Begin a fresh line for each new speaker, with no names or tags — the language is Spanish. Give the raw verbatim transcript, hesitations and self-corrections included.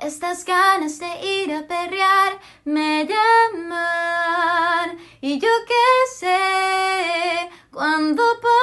Estas ganas de ir a perrear me llaman. Y yo qué sé cuándo